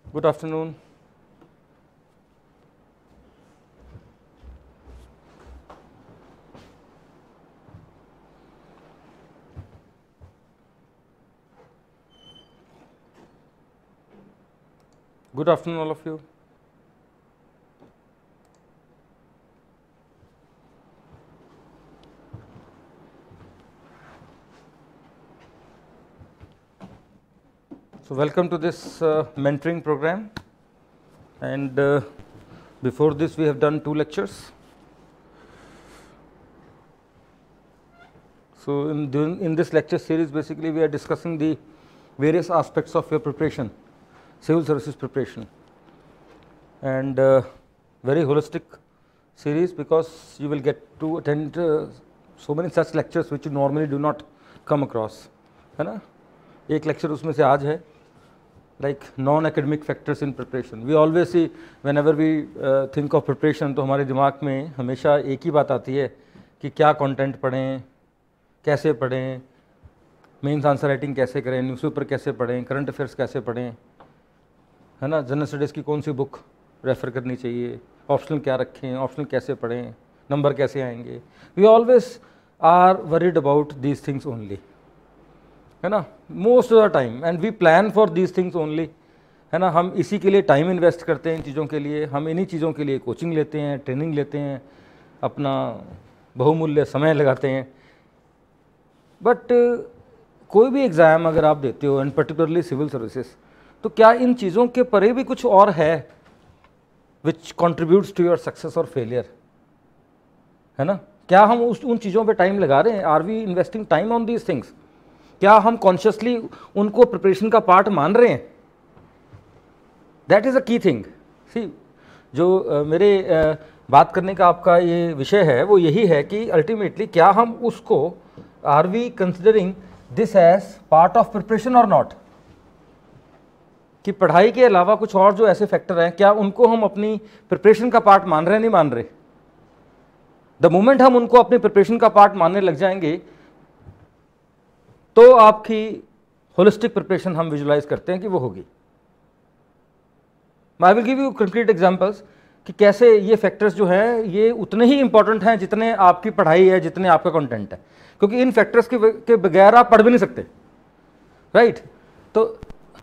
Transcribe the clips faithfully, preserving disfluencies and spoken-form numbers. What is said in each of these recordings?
Good afternoon. Good afternoon, all of you. So welcome to this uh, mentoring program, and uh, before this we have done two lectures. So in, in this lecture series, basically we are discussing the various aspects of your preparation, civil services preparation, and uh, very holistic series, because you will get to attend uh, so many such lectures which you normally do not come across, है ना? एक lecture उसमें से आज है, like non-academic factors in preparation. We always see whenever we uh, think of preparation, तो हमारे दिमाग में हमेशा एक ही बात आती है कि क्या कंटेंट पढ़ें, कैसे पढ़ें, मेंस आंसर राइटिंग कैसे करें, न्यूज़पेपर कैसे पढ़ें, करंट अफेयर्स कैसे पढ़ें, है ना, जनरल स्टडीज़ की कौन सी बुक रेफ़र करनी चाहिए, ऑप्शनल क्या रखें, ऑप्शनल कैसे पढ़ें, नंबर कैसे आएंगे. We always are worried about these things only, है ना, most of the time, and we plan for these things only, है ना. हम इसी के लिए टाइम इन्वेस्ट करते हैं, इन चीज़ों के लिए, हम इन्हीं चीज़ों के लिए कोचिंग लेते हैं, ट्रेनिंग लेते हैं, अपना बहुमूल्य समय लगाते हैं. बट uh, कोई भी एग्ज़ाम अगर आप देते हो, एंड पर्टिकुलरली सिविल सर्विसेज, तो क्या इन चीज़ों के परे भी कुछ और है which contributes to your success और फेलियर, है ना. क्या हम उस उन चीज़ों पे टाइम लगा रहे हैं? Are we investing time on these things? क्या हम कॉन्शियसली उनको प्रिपरेशन का पार्ट मान रहे हैं? That is a key thing. सी, जो uh, मेरे uh, बात करने का आपका ये विषय है वो यही है कि अल्टीमेटली क्या हम उसको, are we considering this as part of preparation और नॉट, कि पढ़ाई के अलावा कुछ और जो ऐसे फैक्टर हैं, क्या उनको हम अपनी प्रिपरेशन का पार्ट मान रहे हैं, नहीं मान रहे. द मोमेंट हम उनको अपनी प्रिपरेशन का पार्ट मानने लग जाएंगे तो आपकी होलिस्टिक प्रिपरेशन हम विजुलाइज करते हैं कि वो होगी. I will give you concrete examples कि कैसे ये फैक्टर्स जो हैं ये उतने ही इंपॉर्टेंट हैं जितने आपकी पढ़ाई है, जितने आपका कंटेंट है, क्योंकि इन फैक्टर्स के के बगैर आप पढ़ भी नहीं सकते, राइट right? तो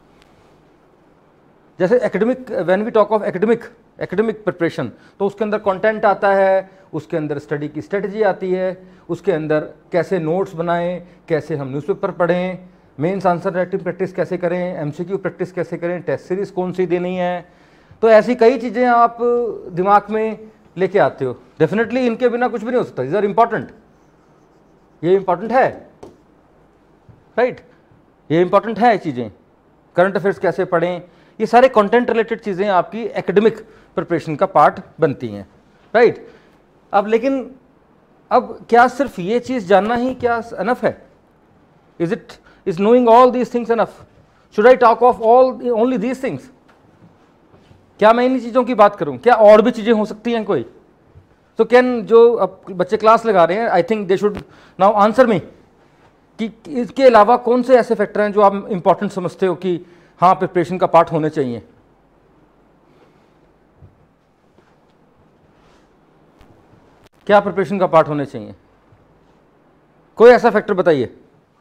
जैसे academic, when we talk of academic academic preparation, तो उसके अंदर कंटेंट आता है, उसके अंदर स्टडी की स्ट्रेटजी आती है, उसके अंदर कैसे नोट्स बनाएं, कैसे हम न्यूज़पेपर पढ़ें, मेंस आंसर राइटिंग प्रैक्टिस कैसे करें, एमसीक्यू प्रैक्टिस कैसे करें, टेस्ट सीरीज कौन सी देनी है. तो ऐसी कई चीज़ें आप दिमाग में लेके आते हो. डेफिनेटली इनके बिना कुछ भी नहीं हो सकता. दीज आर इंपॉर्टेंट, ये इंपॉर्टेंट है, राइट right? ये इंपॉर्टेंट है चीज़ें. करंट अफेयर्स कैसे पढ़ें, ये सारे कंटेंट रिलेटेड चीज़ें आपकी एकेडमिक प्रिपरेशन का पार्ट बनती हैं, राइट right? अब लेकिन अब क्या सिर्फ ये चीज़ जानना ही क्या अनफ है? Is it is knowing all these things enough? Should I talk of all only these things? क्या मैं इन्हीं चीज़ों की बात करूं? क्या और भी चीज़ें हो सकती हैं कोई? तो कैन, जो अब बच्चे क्लास लगा रहे हैं, I think they should now answer me कि इसके अलावा कौन से ऐसे फैक्टर हैं जो आप इंपॉर्टेंट समझते हो कि हाँ प्रिपरेशन का पार्ट होने चाहिए. क्या प्रिपरेशन का पार्ट होने चाहिए? कोई ऐसा फैक्टर बताइए.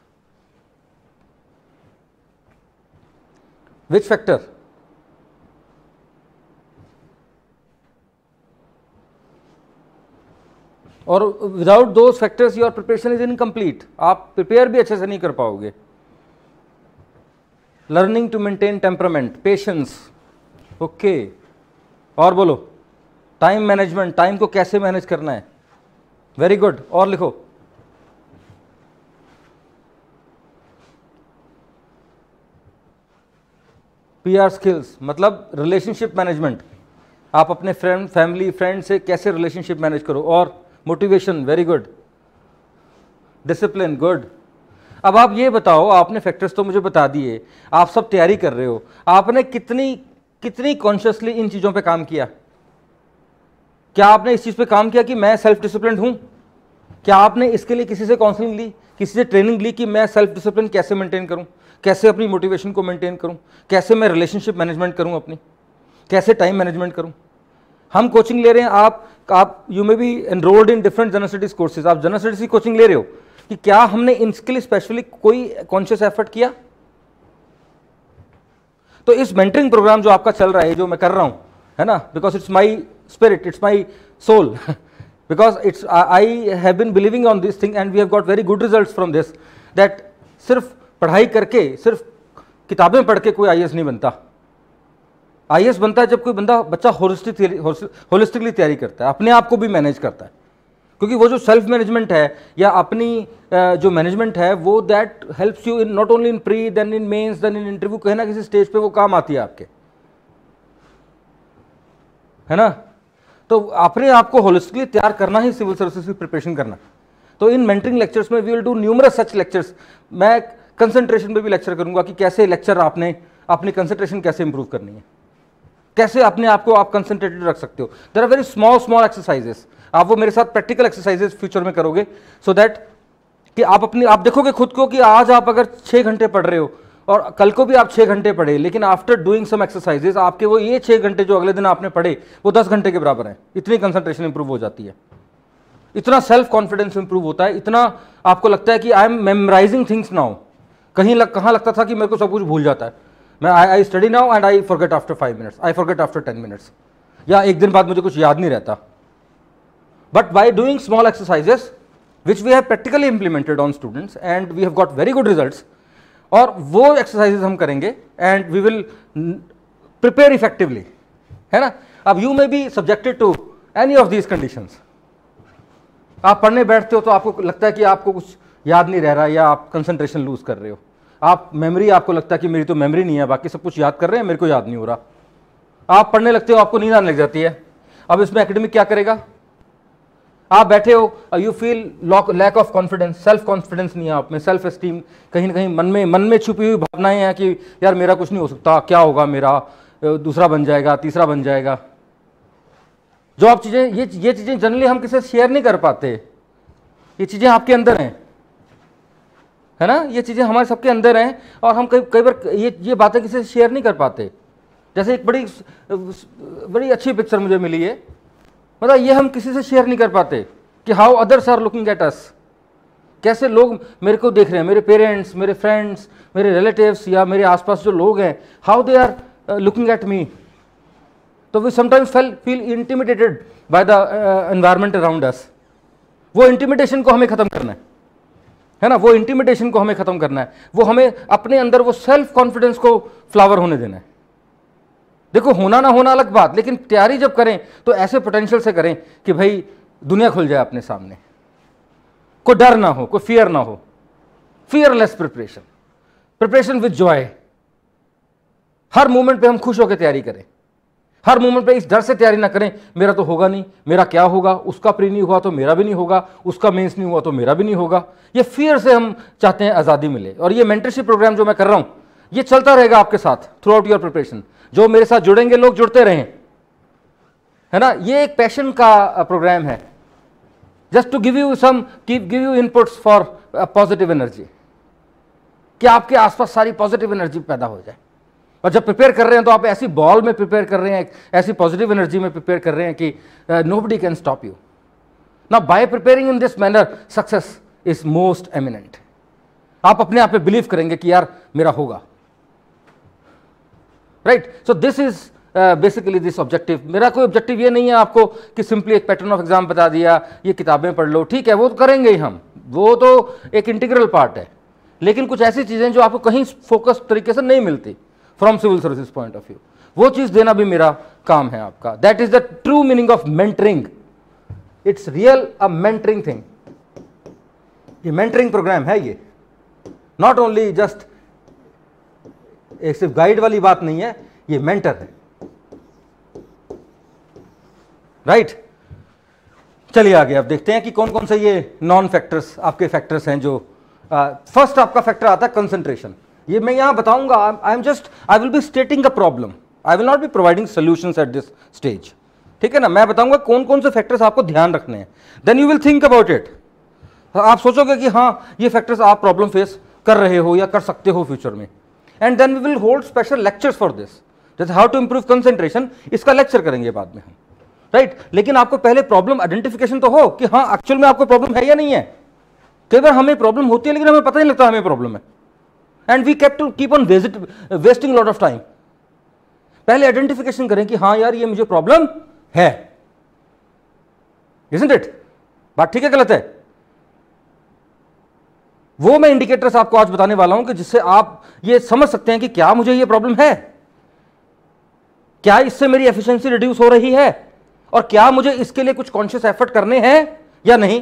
Which factor? और without those factors your preparation is incomplete. आप प्रिपेयर भी अच्छे से नहीं कर पाओगे. Learning to maintain temperament, patience, okay, और बोलो. टाइम मैनेजमेंट, टाइम को कैसे मैनेज करना है, वेरी गुड, और लिखो. पीआर स्किल्स मतलब रिलेशनशिप मैनेजमेंट, आप अपने फ्रेंड, फैमिली, फ्रेंड से कैसे रिलेशनशिप मैनेज करो. और motivation, very good. Discipline, good. अब आप ये बताओ, आपने फैक्टर्स तो मुझे बता दिए, आप सब तैयारी कर रहे हो, आपने कितनी कितनी कॉन्शियसली इन चीज़ों पे काम किया? क्या आपने इस चीज़ पे काम किया कि मैं सेल्फ डिसिप्लिन हूँ? क्या आपने इसके लिए किसी से काउंसलिंग ली, किसी से ट्रेनिंग ली कि मैं सेल्फ डिसिप्लिन कैसे मेंटेन करूँ? कैसे अपनी मोटिवेशन को मेंटेन करूं, कैसे मैं रिलेशनशिप मैनेजमेंट करूं अपनी, कैसे टाइम मैनेजमेंट करूं। हम कोचिंग ले रहे हैं, आप आप you may be enrolled in different general studies courses, आप जनरल स्टडीज की कोचिंग ले रहे हो, कि क्या हमने इनके लिए स्पेशली कोई कॉन्शियस एफर्ट किया? तो इस मेंटरिंग प्रोग्राम जो आपका चल रहा है, जो मैं कर रहा हूं, है ना, because it's my spirit, it's my soul, because it's I have been believing on this thing and we have got very good results from this, that सिर्फ पढ़ाई करके, सिर्फ किताबें पढ़ के कोई आई ए एस नहीं बनता। आई ए एस बनता है जब कोई बंदा बच्चा होलिस्टिक होलिस्टिकली तैयारी करता है, अपने आप को भी मैनेज करता है, क्योंकि वो जो सेल्फ मैनेजमेंट है या अपनी जो मैनेजमेंट है वो that helps you in not only in pre then in mains then in interview, कहीं ना किसी स्टेज पे वो काम आती है आपके, है ना। तो अपने आप को होलिस्टिकली तैयार करना ही सिविल सर्विसेज की प्रिपरेशन करना। तो इन मेंटरिंग लेक्चर्स में we will do numerous such lectures. मैं कंसंट्रेशन पे भी लेक्चर करूंगा कि कैसे लेक्चर आपने अपनी कंसंट्रेशन कैसे इंप्रूव करनी है, कैसे अपने आप को आप कंसंट्रेटेड रख सकते हो। There are very small small exercises, आप वो मेरे साथ प्रैक्टिकल एक्सरसाइजेस फ्यूचर में करोगे, सो so दैट कि आप अपनी आप देखोगे खुद को कि आज आप अगर छः घंटे पढ़ रहे हो और कल को भी आप छः घंटे पढ़े, लेकिन आफ्टर डूइंग सम एक्सरसाइजेस आपके वो ये छः घंटे जो अगले दिन आपने पढ़े वो दस घंटे के बराबर हैं। इतनी कंसंट्रेशन इंप्रूव हो जाती है, इतना सेल्फ कॉन्फिडेंस इंप्रूव होता है, इतना आपको लगता है कि I am memorising things now. कहीं लग, कहाँ लगता था कि मेरे को सब कुछ भूल जाता है, मैं I I study now and I forget after five minutes, I forget after ten minutes, या एक दिन बाद मुझे कुछ याद नहीं रहता। But by doing small exercises which we have practically implemented on students and we have got very good results, और वो एक्सरसाइजेस हम करेंगे and we will prepare effectively, है ना। अब you may be subjected to any of these conditions. आप पढ़ने बैठते हो तो आपको लगता है कि आपको कुछ याद नहीं रह रहा, या आप कंसंट्रेशन लूज कर रहे हो, आप मेमोरी, आपको लगता है कि मेरी तो मेमोरी नहीं है, बाकी सब कुछ याद कर रहे हैं, मेरे को याद नहीं हो रहा। आप पढ़ने लगते हो, आपको नींद आने लग जाती है। अब इसमें एकेडमिक क्या करेगा? आप बैठे हो, you feel lack of confidence, self confidence नहीं है आप में, सेल्फ एस्टीम, कहीं ना कहीं मन में मन में छुपी हुई भावनाएं हैं कि यार मेरा कुछ नहीं हो सकता, क्या होगा मेरा, दूसरा बन जाएगा, तीसरा बन जाएगा। जो आप चीज़ें, ये ये चीज़ें जनरली हम किसी से शेयर नहीं कर पाते, ये चीज़ें आपके अंदर हैं, है ना, ये चीज़ें हमारे सबके अंदर हैं, और हम कई कई बार ये ये बातें किसी से शेयर नहीं कर पाते। जैसे एक बड़ी बड़ी अच्छी पिक्चर मुझे मिली है, मतलब ये हम किसी से शेयर नहीं कर पाते कि how others are looking at us, कैसे लोग मेरे को देख रहे हैं, मेरे पेरेंट्स, मेरे फ्रेंड्स, मेरे रिलेटिव्स या मेरे आसपास जो लोग हैं, how they are looking at me. तो we sometimes feel intimidated by the environment around us. वो इंटिमिडेशन को हमें खत्म करना है, है ना, वो इंटिमिडेशन को हमें खत्म करना है, वो हमें अपने अंदर वो सेल्फ कॉन्फिडेंस को फ्लावर होने देना है। देखो, होना ना होना अलग बात, लेकिन तैयारी जब करें तो ऐसे पोटेंशियल से करें कि भाई दुनिया खुल जाए अपने सामने, कोई डर ना हो, कोई फियर ना हो, fearless preparation, preparation with joy. हर मोमेंट पे हम खुश होकर तैयारी करें, हर मोमेंट पे इस डर से तैयारी ना करें मेरा तो होगा नहीं, मेरा क्या होगा, उसका प्री नहीं हुआ तो मेरा भी नहीं होगा, उसका मेंस नहीं हुआ तो मेरा भी नहीं होगा। ये फियर से हम चाहते हैं आज़ादी मिले, और ये मेंटरशिप प्रोग्राम जो मैं कर रहा हूं ये चलता रहेगा आपके साथ थ्रू आउट योर प्रिपरेशन। जो मेरे साथ जुड़ेंगे लोग जुड़ते रहें, है ना। ये एक पैशन का प्रोग्राम है, just to give you some give you inputs for positive energy, कि आपके आसपास सारी पॉजिटिव एनर्जी पैदा हो जाए। और जब प्रिपेयर कर रहे हैं तो आप ऐसी बॉल में प्रिपेयर कर रहे हैं, ऐसी पॉजिटिव एनर्जी में प्रिपेयर कर रहे हैं कि nobody can stop you. Now by preparing in this manner success is most eminent. आप अपने आप पे बिलीव करेंगे कि यार मेरा होगा, right. So this is basically this objective. मेरा कोई ऑब्जेक्टिव ये नहीं है आपको कि सिंपली एक पैटर्न ऑफ एग्जाम बता दिया, ये किताबें पढ़ लो, ठीक है वो तो करेंगे ही हम, वो तो एक इंटीग्रल पार्ट है, लेकिन कुछ ऐसी चीजें जो आपको कहीं फोकस तरीके से नहीं मिलती from civil services point of view, वो चीज देना भी मेरा काम है आपका। That is the true meaning of mentoring. It's real a mentoring thing. ये मेंटरिंग प्रोग्राम है, ये नॉट ओनली जस्ट एक सिर्फ गाइड वाली बात नहीं है, ये मेंटर है, राइट right? चलिए आगे अब देखते हैं कि कौन कौन से ये नॉन फैक्टर्स आपके फैक्टर्स हैं। जो फर्स्ट uh, आपका फैक्टर आता है कंसंट्रेशन। ये मैं यहां बताऊंगा, I am just I will be stating a problem, I will not be providing solutions at this stage, ठीक है ना। मैं बताऊंगा कौन कौन से फैक्टर्स आपको ध्यान रखने हैं, then you will think about it. आप सोचोगे कि हाँ ये फैक्टर्स आप प्रॉब्लम फेस कर रहे हो या कर सकते हो फ्यूचर में। And then we will hold special lectures for this, जैसे हाउ टू इंप्रूव कंसंट्रेशन, इसका लेक्चर करेंगे बाद में हम, राइट right? लेकिन आपको पहले प्रॉब्लम आइडेंटिफिकेशन तो हो कि हाँ एक्चुअल में आपको प्रॉब्लम है या नहीं है। कई बार हमें प्रॉब्लम होती है लेकिन हमें पता नहीं लगता हमें प्रॉब्लम है, and we keep to keep on wasting lot of time. पहले आइडेंटिफिकेशन करें कि हाँ यार ये मुझे प्रॉब्लम है, isn't it? बात ठीक है गलत है? वो मैं इंडिकेटर्स आपको आज बताने वाला हूं कि जिससे आप ये समझ सकते हैं कि क्या मुझे ये प्रॉब्लम है, क्या इससे मेरी एफिशिएंसी रिड्यूस हो रही है, और क्या मुझे इसके लिए कुछ कॉन्शियस एफर्ट करने हैं या नहीं,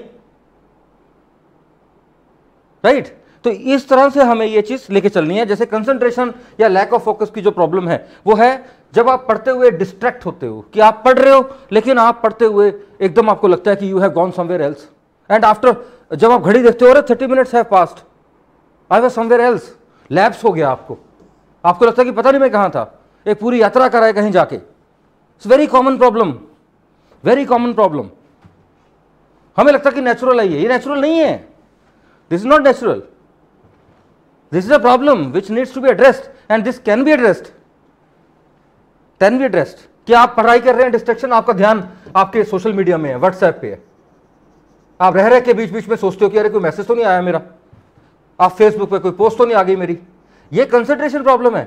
राइट right? तो इस तरह से हमें ये चीज लेके चलनी है। जैसे कंसंट्रेशन या लैक ऑफ फोकस की जो प्रॉब्लम है वो है जब आप पढ़ते हुए डिस्ट्रैक्ट होते हो, कि आप पढ़ रहे हो लेकिन आप पढ़ते हुए एकदम आपको लगता है कि you have gone somewhere else, and after जब आप घड़ी देखते हो अरे thirty minutes have passed, I was somewhere else, lapse हो गया आपको, आपको लगता है कि पता नहीं मैं कहां था, एक पूरी यात्रा कराए कहीं जाके। It's very common problem, very common problem. हमें लगता है कि नेचुरल है, ये नेचुरल नहीं है, this is not natural, this is a problem which needs to be addressed, and this can be addressed, can be addressed. कि आप पढ़ाई कर रहे हैं, डिस्ट्रैक्शन, आपका ध्यान आपके सोशल मीडिया में है, व्हाट्सएप पे है, आप रह रहे के बीच बीच में सोचते हो कि अरे कोई मैसेज तो नहीं आया मेरा, आप फेसबुक पे कोई पोस्ट तो नहीं आ गई मेरी, ये कंसंट्रेशन प्रॉब्लम है,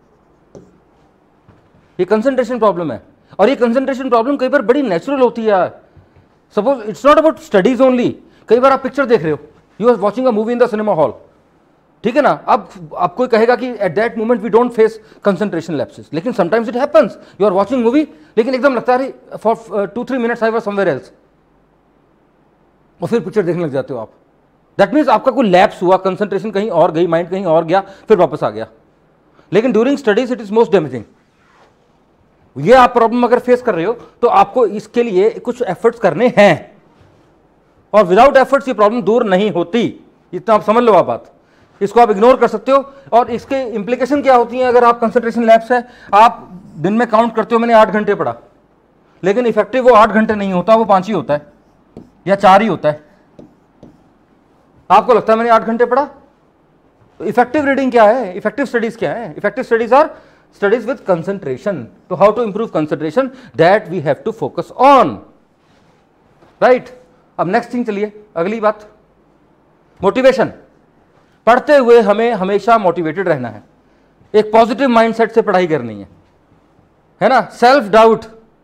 ये कंसंट्रेशन प्रॉब्लम है। और ये कंसंट्रेशन प्रॉब्लम कई बार बड़ी नेचुरल होती है। Suppose it's not about studies only, कई बार आप पिक्चर देख रहे हो, you are watching a movie in the cinema hall, ठीक है ना, अब आप कोई कहेगा कि at that moment we don't face concentration lapses, लेकिन sometimes it happens, you are watching movie लेकिन एकदम लगता है for two three minutes I was somewhere else, और फिर पिक्चर देखने लग जाते हो आप। दैट मीन्स आपका कोई लैप्स हुआ, कंसंट्रेशन कहीं और गई, माइंड कहीं और गया, फिर वापस आ गया। लेकिन during studies it is most damaging. ये आप प्रॉब्लम अगर फेस कर रहे हो तो आपको इसके लिए कुछ एफर्ट्स करने हैं, और विदाउट एफर्ट्स ये प्रॉब्लम दूर नहीं होती, इतना आप समझ लो। आप बात इसको आप इग्नोर कर सकते हो, और इसके इंप्लीकेशन क्या होती हैं अगर आप कंसंट्रेशन लैप्स है, आप दिन में काउंट करते हो मैंने आठ घंटे पढ़ा, लेकिन इफेक्टिव वो आठ घंटे नहीं होता, वो पांच ही होता है या चार ही होता है। आपको लगता है मैंने आठ घंटे पढ़ा, तो इफेक्टिव रीडिंग क्या है, इफेक्टिव स्टडीज क्या है? Effective studies are studies with concentration. तो how to improve concentration, that we have to focus on, right. अब नेक्स्ट थिंग, चलिए अगली बात, मोटिवेशन। पढ़ते हुए हमें हमेशा मोटिवेटेड रहना है, एक पॉजिटिव माइंडसेट से पढ़ाई करनी है, है ना। Self doubt,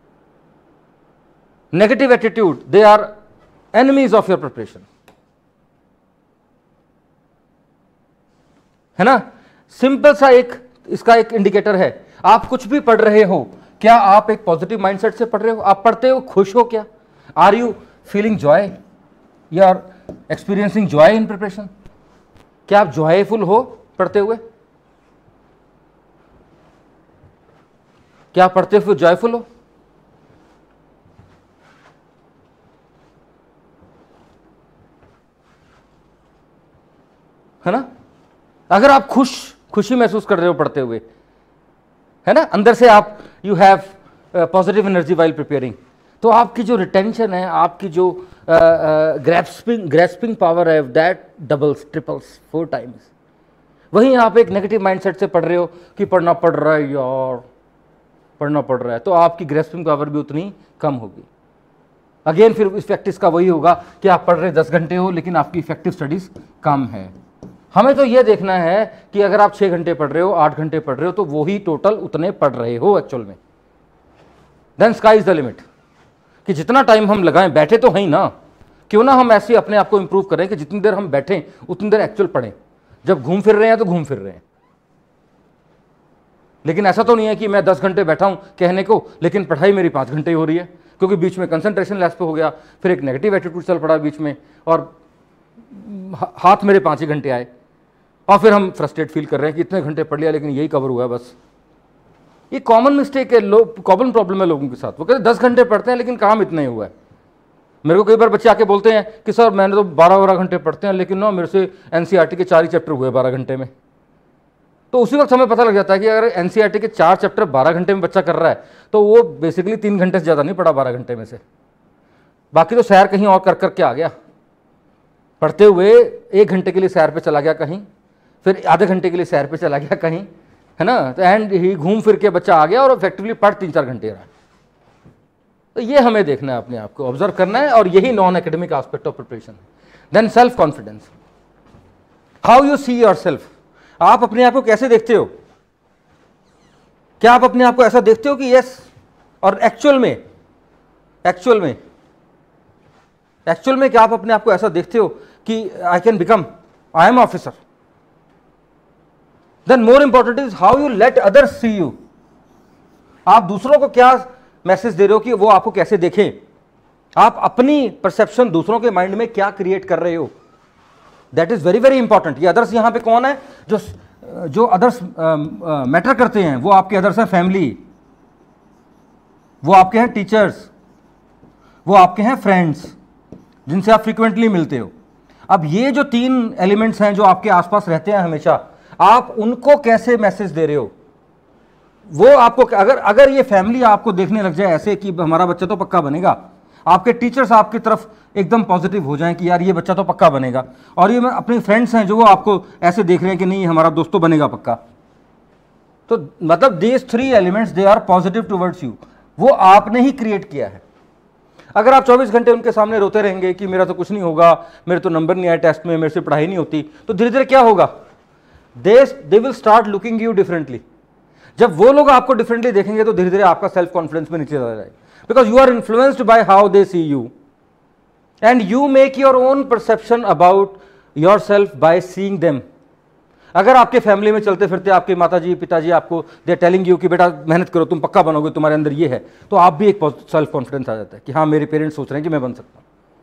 negative attitude, they are enemies of your preparation, है ना। सिंपल सा एक इसका एक इंडिकेटर है, आप कुछ भी पढ़ रहे हो, क्या आप एक पॉजिटिव माइंडसेट से पढ़ रहे हो? आप पढ़ते हो खुश हो क्या? Are you feeling joy, you are experiencing joy in preparation? क्या आप जॉयफुल हो पढ़ते हुए? क्या आप पढ़ते हुए जॉयफुल हो? है ना। अगर आप खुश खुशी महसूस कर रहे हो पढ़ते हुए, है ना, अंदर से आप you have positive energy while preparing, तो आपकी जो रिटेंशन है, आपकी जो ग्रैस्पिंग ग्रैस्पिंग पावर है, that doubles, triples, four times. वहीं आप एक नेगेटिव माइंडसेट से पढ़ रहे हो कि पढ़ना पड़ रहा है यार, पढ़ना पड़ रहा है, तो आपकी ग्रैस्पिंग पावर भी उतनी कम होगी। अगेन फिर इफेक्टिव का वही होगा कि आप पढ़ रहे दस घंटे हो लेकिन आपकी इफेक्टिव स्टडीज कम है। हमें तो यह देखना है कि अगर आप छह घंटे पढ़ रहे हो, आठ घंटे पढ़ रहे हो, तो वही टोटल उतने पढ़ रहे हो एक्चुअल में, then sky is the limit. कि जितना टाइम हम लगाएं, बैठे तो हैं ना, क्यों ना हम ऐसे अपने आप को इंप्रूव करें कि जितनी देर हम बैठें उतनी देर एक्चुअल पढ़ें। जब घूम फिर रहे हैं तो घूम फिर रहे हैं, लेकिन ऐसा तो नहीं है कि मैं दस घंटे बैठा हूं कहने को, लेकिन पढ़ाई मेरी पांच घंटे ही हो रही है, क्योंकि बीच में कंसंट्रेशन लैप्स पे हो गया, फिर एक नेगेटिव एटीट्यूड चल पड़ा बीच में, और हाथ मेरे पांच ही घंटे आए, और फिर हम फ्रस्ट्रेट फील कर रहे हैं कि इतने घंटे पढ़ लिया लेकिन यही कवर हुआ है बस। ये कॉमन मिस्टेक है, लोग कॉमन प्रॉब्लम है लोगों के साथ। वो कहते हैं दस घंटे पढ़ते हैं लेकिन काम इतना ही हुआ है। मेरे को कई बार बच्चे आके बोलते हैं कि सर मैंने तो बारह बारह घंटे पढ़ते हैं लेकिन ना मेरे से एनसीईआरटी के चार ही चैप्टर हुए बारह घंटे में। तो उसी वक्त हमें पता लग जाता है कि अगर एनसीईआरटी के चार चैप्टर बारह घंटे में बच्चा कर रहा है तो वो बेसिकली तीन घंटे से ज़्यादा नहीं पढ़ा बारह घंटे में से, बाकी तो सैर कहीं और कर करके आ गया। पढ़ते हुए एक घंटे के लिए सैर पे चला गया कहीं, फिर आधे घंटे के लिए सैर पे चला गया कहीं, है ना, तो एंड ही घूम फिर के बच्चा आ गया और इफेक्टिवली पढ़ तीन चार घंटे रहा। तो ये हमें देखना है, अपने आप को ऑब्जर्व करना है, और यही non academic aspect of preparation है। Then self confidence, how you see yourself, आप अपने आप को कैसे देखते हो? क्या आप अपने आप को ऐसा देखते हो कि यस, और एक्चुअल में एक्चुअल में एक्चुअल में क्या आप अपने आप को ऐसा देखते हो कि I can become, I am officer? Then more important is how you let others see you, आप दूसरों को क्या मैसेज दे रहे हो कि वो आपको कैसे देखें? आप अपनी परसेप्शन दूसरों के माइंड में क्या क्रिएट कर रहे हो? That is very very important. ये अदर्स यहां पे कौन है? जो जो अदर्स मैटर करते हैं, वो आपके अदर्स हैं फैमिली, वो आपके हैं टीचर्स, वो आपके हैं फ्रेंड्स जिनसे आप फ्रीक्वेंटली मिलते हो। अब ये जो तीन एलिमेंट्स हैं जो आपके आसपास रहते हैं हमेशा, आप उनको कैसे मैसेज दे रहे हो? वो आपको, अगर अगर ये फैमिली आपको देखने लग जाए ऐसे कि हमारा बच्चा तो पक्का बनेगा, आपके टीचर्स आपकी तरफ एकदम पॉजिटिव हो जाएं कि यार ये बच्चा तो पक्का बनेगा, और ये अपने फ्रेंड्स हैं जो वो आपको ऐसे देख रहे हैं कि नहीं हमारा दोस्त तो बनेगा पक्का, तो मतलब these three elements they are positive towards you, वो आपने ही क्रिएट किया है। अगर आप चौबीस घंटे उनके सामने रोते रहेंगे कि मेरा तो कुछ नहीं होगा, मेरे तो नंबर नहीं आए टेस्ट में, मेरे से पढ़ाई नहीं होती, तो धीरे धीरे क्या होगा? They they will start looking you differently. जब वो लोग आपको डिफरेंटली देखेंगे तो धीरे धीरे आपका सेल्फ कॉन्फिडेंस में नीचे चला जाएगा, because you are influenced by how they see you, and you make your own perception about yourself by seeing them. अगर आपके फैमिली में चलते फिरते आपके माताजी पिताजी आपको दे आर टेलिंग यू कि बेटा मेहनत करो, तुम पक्का बनोगे, तुम्हारे अंदर ये है, तो आप भी एक सेल्फ कॉन्फिडेंस आ जाता है कि हाँ मेरे पेरेंट्स सोच रहे हैं कि मैं बन सकता हूं,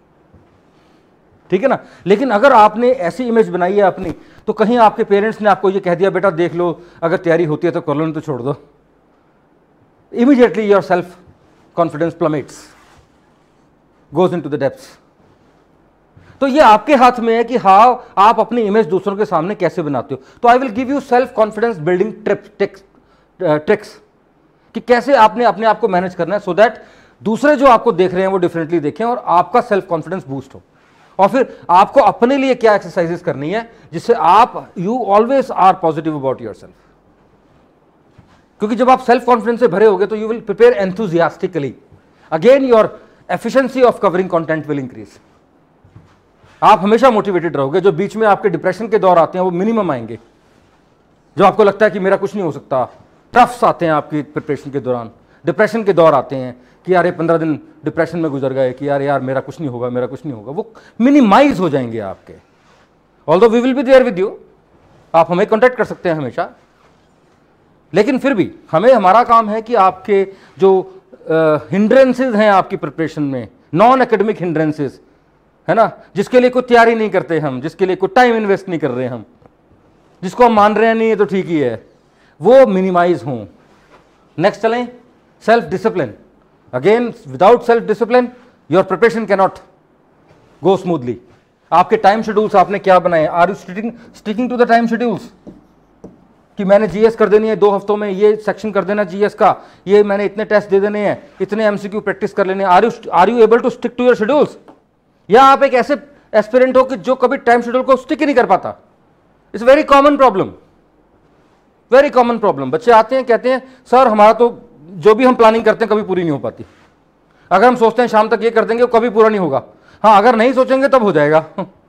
ठीक है ना। लेकिन अगर आपने ऐसी इमेज बनाई है अपनी, तो कहीं आपके पेरेंट्स ने आपको ये कह दिया बेटा देख लो अगर तैयारी होती है तो कर लो, नहीं तो छोड़ दो, immediately yourself confidence plummets, goes into the depths. तो ये आपके हाथ में है कि हाउ आप अपनी इमेज दूसरों के सामने कैसे बनाते हो। तो I will give you self confidence building tricks tricks कि कैसे आपने अपने आप को मैनेज करना है, सो दैट दूसरे जो आपको देख रहे हैं वो डिफरेंटली देखें और आपका सेल्फ कॉन्फिडेंस बूस्ट हो। और फिर आपको अपने लिए क्या एक्सरसाइजेस करनी है जिससे आप you always are positive about yourself, क्योंकि जब आप सेल्फ कॉन्फिडेंस से भरे होगे तो you will prepare enthusiastically, again your efficiency of covering content will increase. आप हमेशा मोटिवेटेड रहोगे। जो बीच में आपके डिप्रेशन के दौर आते हैं वो मिनिमम आएंगे, जो आपको लगता है कि मेरा कुछ नहीं हो सकता, टफ्स आते हैं आपकी प्रिपरेशन के दौरान, डिप्रेशन के दौर आते हैं कि यार ये पंद्रह दिन डिप्रेशन में गुजर गए कि यार यार मेरा कुछ नहीं होगा मेरा कुछ नहीं होगा, वो मिनिमाइज हो जाएंगे आपके। Although we will be there with you, आप हमें कॉन्टैक्ट कर सकते हैं हमेशा, लेकिन फिर भी हमें हमारा काम है कि आपके जो हिंड्रेंसेज हैं आपकी प्रिपरेशन में, नॉन एकेडमिक हिंड्रेंसेज है ना, जिसके लिए कोई तैयारी नहीं करते हम, जिसके लिए कोई टाइम इन्वेस्ट नहीं कर रहे हम, जिसको हम मान रहे हैं नहीं ये तो ठीक ही है, वो मिनिमाइज हों। नेक्स्ट चलें, self discipline. Again without self discipline your preparation can not go smoothly. आपके टाइम शेड्यूल्स आपने क्या बनाए? Are you sticking sticking to the time schedules कि मैंने जीएस कर देनी है दो हफ्तों में, ये सेक्शन कर देना जीएस का, ये मैंने इतने टेस्ट दे देने हैं, इतने एमसीक्यू प्रैक्टिस कर लेने। Are you are you able to stick to your schedules? या आप एक ऐसे एस्पिरेंट हो कि जो कभी टाइम शेड्यूल को स्टिक ही नहीं कर पाता? It's very common problem, very common problem. बच्चे आते हैं कहते हैं सर हमारा तो जो भी हम प्लानिंग करते हैं कभी पूरी नहीं हो पाती, अगर हम सोचते हैं शाम तक ये कर देंगे वो कभी पूरा नहीं होगा, हाँ अगर नहीं सोचेंगे तब हो जाएगा,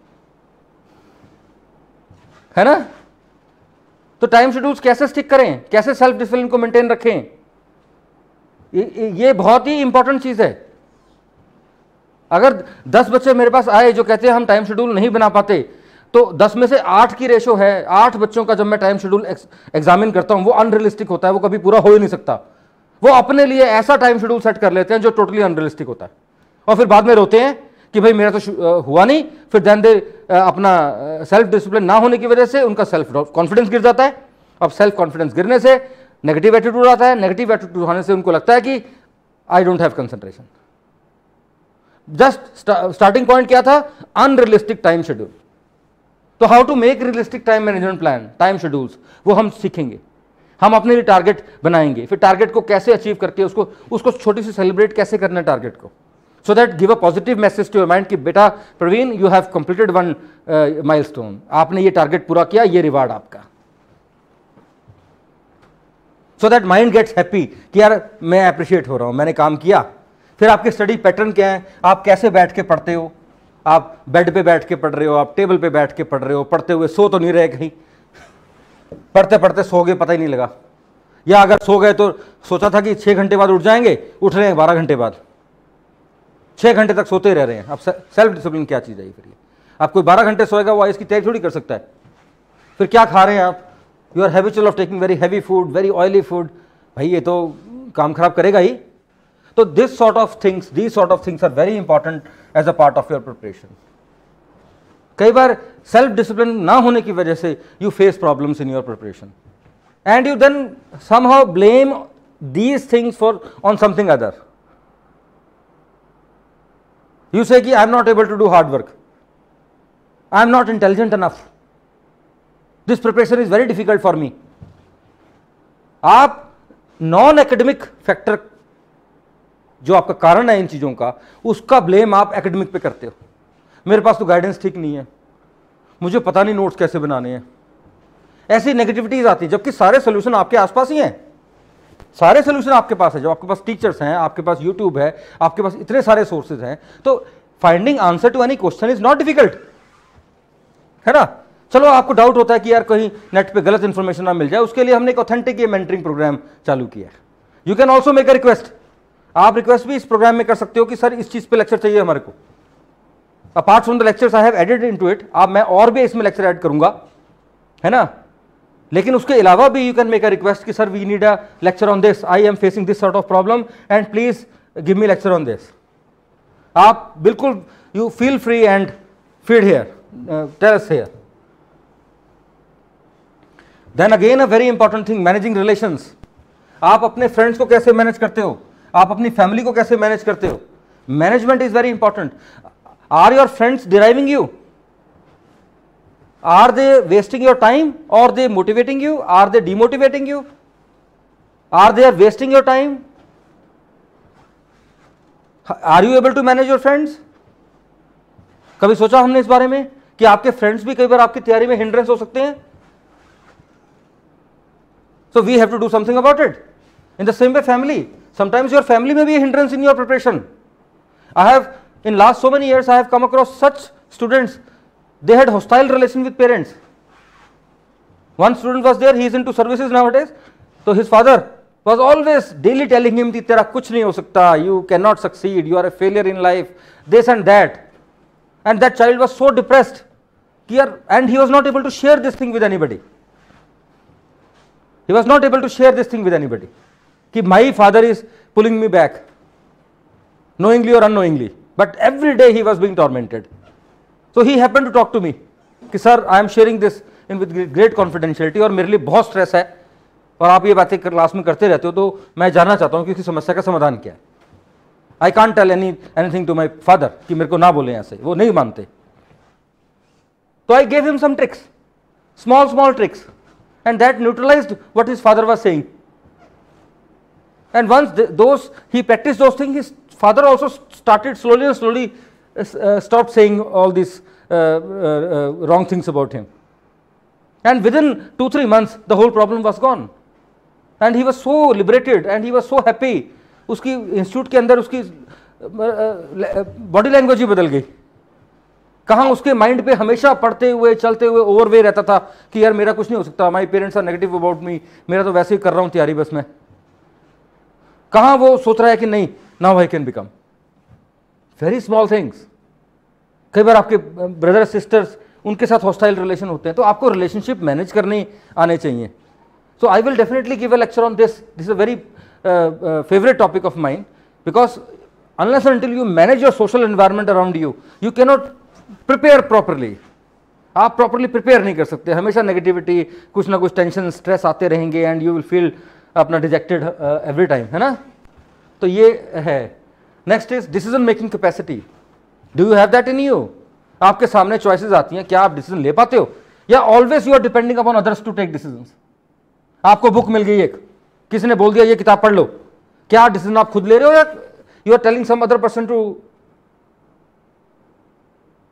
है ना। तो टाइम शेड्यूल्स कैसे स्टिक करें, कैसे सेल्फ डिसिप्लिन को मेंटेन रखें, ये, ये बहुत ही इंपॉर्टेंट चीज है। अगर दस बच्चे मेरे पास आए जो कहते हैं हम टाइम शेड्यूल नहीं बना पाते, तो दस में से आठ की रेशो है, आठ बच्चों का जब मैं टाइम शेड्यूल एग्जामिन करता हूं वो अनरियलिस्टिक होता है, वो कभी पूरा हो ही नहीं सकता। वो अपने लिए ऐसा टाइम शेड्यूल सेट कर लेते हैं जो टोटली अनरियलिस्टिक होता है, और फिर बाद में रोते हैं कि भाई मेरा तो हुआ नहीं। फिर देन दे अपना सेल्फ डिसिप्लिन ना होने की वजह से उनका सेल्फ कॉन्फिडेंस गिर जाता है। अब सेल्फ कॉन्फिडेंस गिरने से नेगेटिव एटीट्यूड आता है, नेगेटिव एटीट्यूड आने से उनको लगता है कि I don't have concentration. Just starting point क्या था? Unrealistic time schedule. तो how to make realistic time management plan, time schedules, वो हम सीखेंगे। हम अपने लिए टारगेट बनाएंगे, फिर टारगेट को कैसे अचीव करके उसको उसको छोटी सी सेलिब्रेट कैसे करना है टारगेट को, so that give a positive message to your mind कि बेटा Praveen you have completed one uh, milestone, आपने ये टारगेट पूरा किया, ये रिवार्ड आपका. so that mind gets happy कि यार मैं अप्रिशिएट हो रहा हूं, मैंने काम किया. फिर आपके स्टडी पैटर्न क्या है, आप कैसे बैठ के पढ़ते हो, आप बेड पे बैठ के पढ़ रहे हो, आप टेबल पे बैठ के पढ़ रहे हो, पढ़ते हुए सो तो नहीं रहे कहीं, पढ़ते पढ़ते सो गए पता ही नहीं लगा, या अगर सो गए तो सोचा था कि छः घंटे बाद उठ जाएंगे, उठ रहे हैं बारह घंटे बाद, छः घंटे तक सोते रह रहे हैं. अब सेल्फ डिसिप्लिन क्या चीज़ है फिर? आप कोई बारह घंटे सोएगा वो इसकी तैयारी थोड़ी कर सकता है. फिर क्या खा रहे हैं आप, you are habitual of taking very heavy food, very oily food, भाई ये तो काम खराब करेगा ही. तो this sort of things, these sort of things are very important as a part of your preparation. कई बार सेल्फ डिसिप्लिन ना होने की वजह से you face problems in your preparation and you then somehow blame these things for on something other. You say कि I am not able to do hard work, I am not intelligent enough, this preparation is very difficult for me. आप non academic factor जो आपका कारण है इन चीज़ों का, उसका blame आप एकेडमिक पे करते हो. मेरे पास तो गाइडेंस ठीक नहीं है, मुझे पता नहीं नोट्स कैसे बनाने हैं, ऐसी नेगेटिविटीज आती है. जबकि सारे सोल्यूशन आपके आसपास ही हैं, सारे सोल्यूशन आपके पास है. जब आपके पास टीचर्स हैं, आपके पास यूट्यूब है, आपके पास इतने सारे सोर्सेज हैं, तो finding answer to any question is not difficult, है ना. चलो आपको डाउट होता है कि यार कहीं नेट पे गलत इंफॉर्मेशन ना मिल जाए, उसके लिए हमने एक ऑथेंटिक ये मेंटरिंग प्रोग्राम चालू किया है. You can also make a request, आप रिक्वेस्ट भी इस प्रोग्राम में कर सकते हो कि सर इस चीज पे लेक्चर चाहिए हमारे को. Apart from the lectures I have added into it, आप मैं और भी इसमें लेक्चर ऐड करूंगा, है ना. लेकिन उसके अलावा भी you can make a request कि sir we need a lecture on this, I am facing this sort of problem and please give me lecture on this. आप बिल्कुल you feel free and feed here, tell us here. Then again a very important thing, managing relations. आप अपने friends को कैसे manage करते हो, आप अपनी फैमिली को कैसे मैनेज करते हो. Management is very important. Are your friends deriving you, are they wasting your time, or they motivating you, are they demotivating you, are they wasting your time, are you able to manage your friends? कभी सोचा हमने इस बारे में कि आपके friends भी कई बार आपकी तैयारी में हिंड्रेंस हो सकते हैं. so we have to do something about it. in the same way family, sometimes your family may be a hindrance in your preparation. I have in last so many years I have come across such students, they had hostile relation with parents. One student was there, he is into services nowadays, so his father was always daily telling him कि तेरा कुछ नहीं हो सकता, you cannot succeed, you are a failure in life, this and that. And that child was so depressed, and he was not able to share this thing with anybody. He was not able to share this thing with anybody. कि my father is pulling me back, knowingly or unknowingly, but every day he was being tormented. So he happened to talk to me कि sir I am sharing this in with great confidentiality, और मेरे लिए बहुत stress है और आप ये बातें क्लास में करते रहते हो, तो मैं जानना चाहता हूँ कि इसकी समस्या का समाधान क्या है. I can't tell any anything to my father कि मेरे को ना बोले ऐसे, वो नहीं मानते. तो I gave him some tricks, small small tricks, and that neutralized what his father was saying. And once those he practised those things, his father also started slowly and slowly Uh, stopped saying all these uh, uh, uh, wrong things about him, and within two three months the whole problem was gone, and he was so liberated and he was so happy. उसकी institute के अंदर उसकी body language ही बदल गई. कहाँ उसके mind पे हमेशा पढ़ते हुए चलते हुए ओवरवे रहता था कि यार मेरा कुछ नहीं हो सकता, my parents are negative about me, मेरा तो वैसे ही कर रहा हूँ तैयारी बस में. कहाँ वो सोच रहा है कि नहीं now I can become. Very small things. कई बार आपके ब्रदर सिस्टर्स, उनके साथ हॉस्टाइल रिलेशन होते हैं, तो आपको रिलेशनशिप मैनेज करने आने चाहिए. So I will definitely give a lecture on this. This is a very favourite topic of mind, because unless and until you manage your social environment around you, you can not prepare properly. आप properly prepare नहीं कर सकते. हमेशा negativity, कुछ ना कुछ tension, stress आते रहेंगे, एंड यू विल फील अपना डिजेक्टेड एवरी टाइम, है ना. तो ये है. Next is decision making capacity. Do you have that in you? आपके सामने चॉइसेस आती हैं, क्या आप डिसीजन ले पाते हो, या always you are depending upon others to take decisions. आपको बुक मिल गई एक, किसी ने बोल दिया ये किताब पढ़ लो, क्या डिसीजन आप खुद ले रहे हो या you are telling some other person to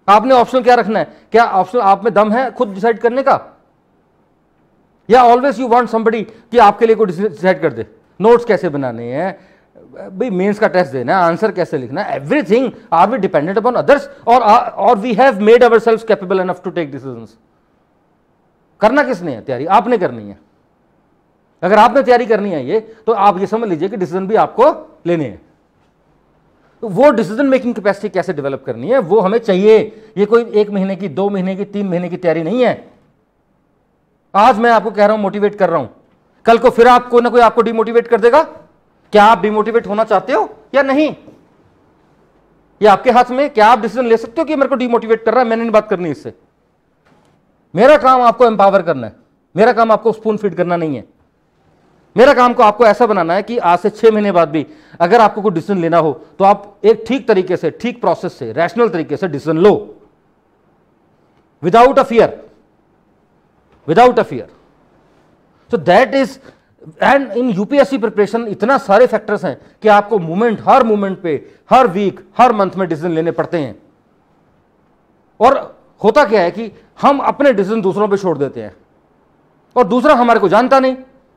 आपने ऑप्शनल क्या रखना है? क्या ऑप्शनल आप में दम है खुद डिसाइड करने का, या ऑलवेज यू वांट समबडी कि आपके लिए कोई डिसाइड कर दे? नोट्स कैसे बनाने हैं भाई, मेंस का टेस्ट देना है, आंसर कैसे लिखना है, everything are we dependent upon others, और और we have made ourselves capable enough to take decisions? करना किसने है तैयारी? आपने करनी है। अगर आपने तैयारी करनी है ये, तो आप ये समझ लीजिए कि डिसीजन भी आपको लेने हैं। तो वो डिसीजन मेकिंग कैपेसिटी कैसे डेवलप करनी है वो हमें चाहिए। ये कोई एक महीने की, दो महीने की, तीन महीने की तैयारी नहीं है। आज मैं आपको कह रहा हूं, मोटिवेट कर रहा हूं, कल को फिर आपको ना कोई आपको डिमोटिवेट कर देगा। क्या आप डिमोटिवेट होना चाहते हो या नहीं? ये आपके हाथ में। क्या आप डिसीजन ले सकते हो कि मेरे को डिमोटिवेट कर रहा है, मैंने नहीं बात करनी इससे। मेरा काम आपको एम्पावर करना है, मेरा काम आपको स्पून फीड करना नहीं है। मेरा काम को आपको ऐसा बनाना है कि आज से छह महीने बाद भी अगर आपको कोई डिसीजन लेना हो तो आप एक ठीक तरीके से, ठीक प्रोसेस से, रैशनल तरीके से डिसीजन लो, without a fear, without a fear. So that is, and in UPSC preparation इतना सारे फैक्टर्स हैं कि आपको मूवमेंट, हर मूवमेंट पे, हर वीक, हर मंथ में डिसीजन लेने पड़ते हैं। और होता क्या है कि हम अपने डिसीजन दूसरों पे छोड़ देते हैं, और दूसरा हमारे को जानता नहीं,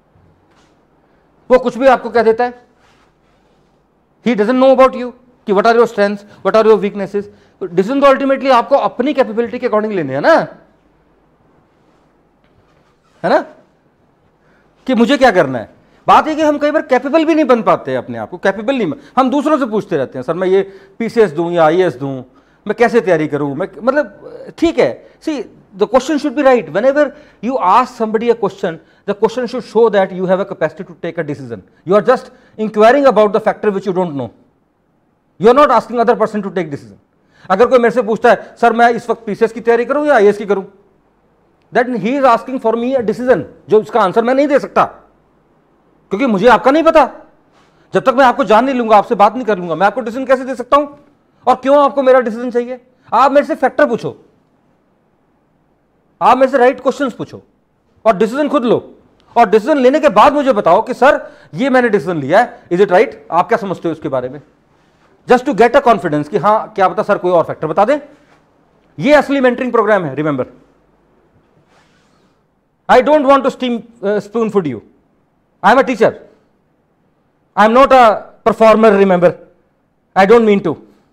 वो कुछ भी आपको कह देता है। He doesn't know about you कि what are your strengths, what are your weaknesses. Decision तो अल्टीमेटली आपको अपनी कैपेबिलिटी के अकॉर्डिंग लेने हैं ना, है ना, कि मुझे क्या करना है। बात है कि हम कई बार कैपेबल भी नहीं बन पाते, अपने आप को कैपेबल नहीं, हम दूसरों से पूछते रहते हैं, सर मैं ये पीसीएस दूं या आईएएस दूं, मैं कैसे तैयारी करूं, मैं मतलब ठीक है। See the question should be right. Whenever you ask somebody a question, the question should show that you have a capacity to take a decision. You are just inquiring about the factor which you don't know, you are not asking other person to take decision. अगर कोई मेरे से पूछता है sir मैं इस वक्त PCS की तैयारी करूं या आईएएस की करूं, that he is asking for me a decision, जो उसका आंसर मैं नहीं दे सकता, क्योंकि मुझे आपका नहीं पता। जब तक मैं आपको जान नहीं लूंगा, आपसे बात नहीं कर लूंगा, मैं आपको डिसीजन कैसे दे सकता हूं? और क्यों आपको मेरा डिसीजन चाहिए? आप मेरे से फैक्टर पूछो, आप मेरे से राइट क्वेश्चंस पूछो, और डिसीजन खुद लो। और डिसीजन लेने के बाद मुझे बताओ कि सर ये मैंने डिसीजन लिया है, इज इट राइट? आप क्या समझते हो इसके बारे में? Just to get a confidence कि हाँ क्या पता सर कोई और फैक्टर बता दें। ये असली मेंटरिंग प्रोग्राम है। Remember, I don't want to steam spoon food you, I am a teacher, I am not a performer. Remember, I don't mean to,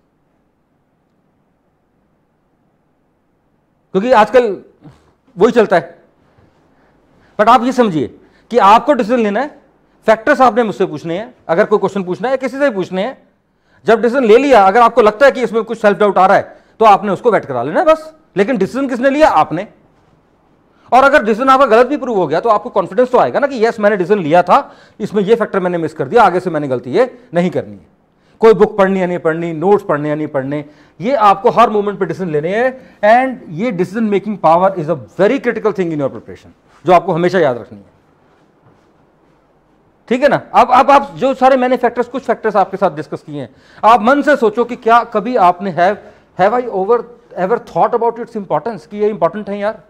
क्योंकि आजकल वही चलता है। बट आप ये समझिए कि आपको डिसीजन लेना है, फैक्टर्स आपने मुझसे पूछने हैं, अगर कोई क्वेश्चन पूछना है किसी से भी पूछने हैं। जब डिसीजन ले लिया, अगर आपको लगता है कि इसमें कुछ सेल्फ डाउट आ रहा है तो आपने उसको वेट करा लेना है बस। लेकिन डिसीजन किसने लिया? आपने। और अगर डिसीजन आपका गलत भी प्रूव हो गया तो आपको कॉन्फिडेंस तो आएगा ना कि यस मैंने डिसीजन लिया था, इसमें ये फैक्टर मैंने मिस कर दिया, आगे से मैंने गलती ये नहीं करनी है। कोई बुक पढ़नी है नहीं पढ़नी, नोट्स पढ़ने या नहीं पढ़ने, ये आपको हर मोमेंट पे डिसीजन लेने हैं। एंड ये decision making power is a very critical thing in your preparation, जो आपको हमेशा याद रखनी है। ठीक है ना? अब अब आप जो सारे मैंने फैक्टर्स, कुछ फैक्टर्स आपके साथ डिस्कस किए हैं, आप मन से सोचो कि क्या कभी आपने have have I over ever thought about its importance, कि ये इंपॉर्टेंट है यार,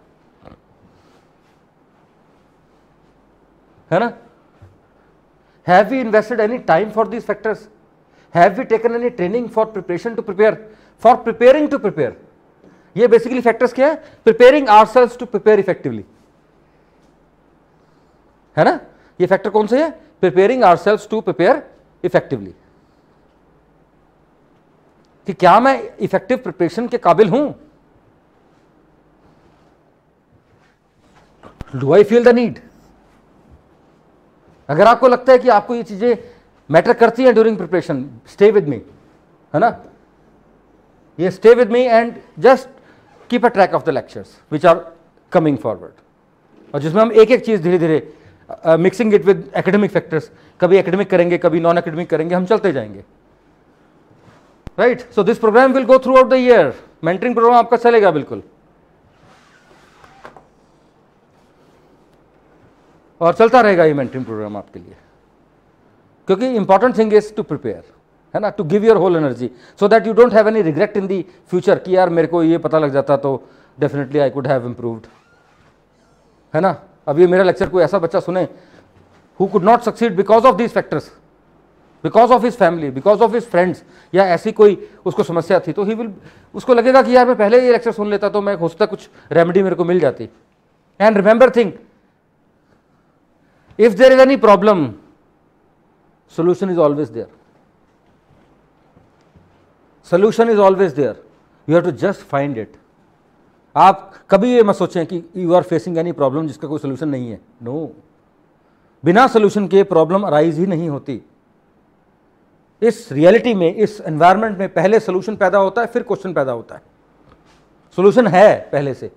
है ना? Have we invested any time for these factors? Have we taken any training for preparation to prepare, for preparing to prepare? ये basically factors क्या है? Preparing ourselves to prepare effectively, है ना? ये फैक्टर कौन से है? Preparing ourselves to prepare effectively, कि क्या मैं इफेक्टिव प्रिपरेशन के काबिल हूं? Do I feel the need? अगर आपको लगता है कि आपको ये चीजें मैटर करती है during preparation, stay with me, है ना? ये stay with me and just keep a track of the lectures which are coming forward, और जिसमें हम एक एक चीज धीरे धीरे mixing it with academic factors, कभी एकेडमिक करेंगे, कभी नॉन एकेडमिक करेंगे, हम चलते जाएंगे। Right, so this program will go throughout the year. Mentoring program आपका चलेगा बिल्कुल, और चलता रहेगा ये मेंटरिंग प्रोग्राम आपके लिए, क्योंकि important thing is to prepare, है ना, to give your whole energy so that you don't have any regret in the future कि यार मेरे को ये पता लग जाता तो definitely I could have improved, है ना। अब ये मेरा लेक्चर कोई ऐसा बच्चा सुने who could not succeed because of these factors, because of his family, because of his friends, या ऐसी कोई उसको समस्या थी, तो ही विल, उसको लगेगा कि यार मैं पहले ये लेक्चर सुन लेता तो मैं हो सकता कुछ रेमेडी मेरे को मिल जाती. And remember thing, if there is any problem, solution is always there. Solution is always there. You have to just find it. आप कभी ये मत सोचें कि you are facing any problem जिसका कोई solution नहीं है. No. बिना solution के problem arise ही नहीं होती. इस reality में, इस environment में पहले solution पैदा होता है, फिर question पैदा होता है. Solution है पहले से.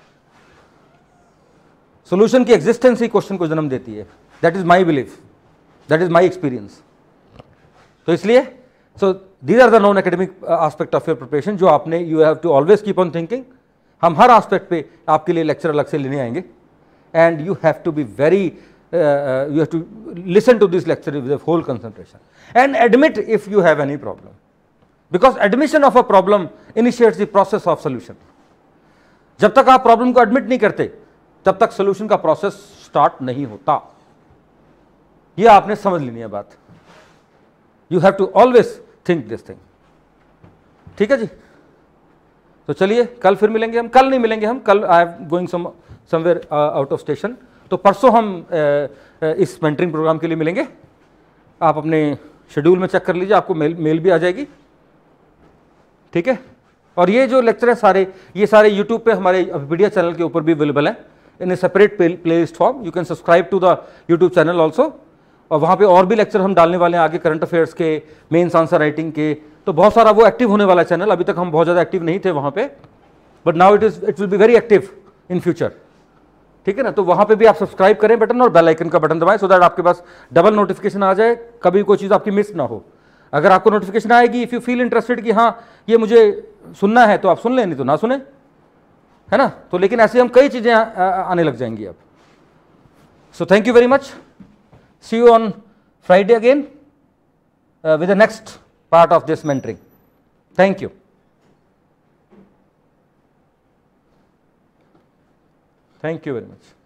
Solution की existence ही question को जन्म देती है. That is my belief. That is my experience. तो इसलिए so these are the non academic aspect of your preparation जो आपने you have to always keep on thinking. हम हर aspect पे आपके लिए lecture अलग से लेने आएंगे, and you have to be very uh, uh, you have to listen to this lecture with full concentration and admit if you have any problem, because admission of a problem initiates the process of solution. जब तक आप problem को admit नहीं करते तब तक solution का process start नहीं होता. ये आपने समझ लेनी है बात. You have to always think this thing. ठीक है जी. तो चलिए कल फिर मिलेंगे हम. कल नहीं मिलेंगे हम, कल I am going some somewhere out of station. तो परसों हम uh, uh, इस मेंटरिंग प्रोग्राम के लिए मिलेंगे. आप अपने शेड्यूल में चेक कर लीजिए, आपको मेल मेल भी आ जाएगी. ठीक है. और ये जो लेक्चर है सारे, ये सारे यूट्यूब पे हमारे वीडियो चैनल के ऊपर भी अवेलेबल है in a separate playlist form. You can subscribe to the YouTube channel also. और वहाँ पे और भी लेक्चर हम डालने वाले हैं आगे, करंट अफेयर्स के, मेंस आंसर राइटिंग के. तो बहुत सारा वो एक्टिव होने वाला चैनल. अभी तक हम बहुत ज़्यादा एक्टिव नहीं थे वहाँ पे, but now it is it will be very active in future. ठीक है ना. तो वहाँ पे भी आप सब्सक्राइब करें बटन, और बेल आइकन का बटन दबाएं, सो दैट आपके पास डबल नोटिफिकेशन आ जाए, कभी कोई चीज़ आपकी मिस ना हो. अगर आपको नोटिफिकेशन आएगी, इफ़ यू फील इंटरेस्टेड कि हाँ ये मुझे सुनना है, तो आप सुन लें, नहीं तो ना सुने, है ना. तो लेकिन ऐसे हम कई चीज़ें आने लग जाएंगी अब. So thank you very much. See you on Friday again uh, with the next part of this mentoring. Thank you. Thank you very much.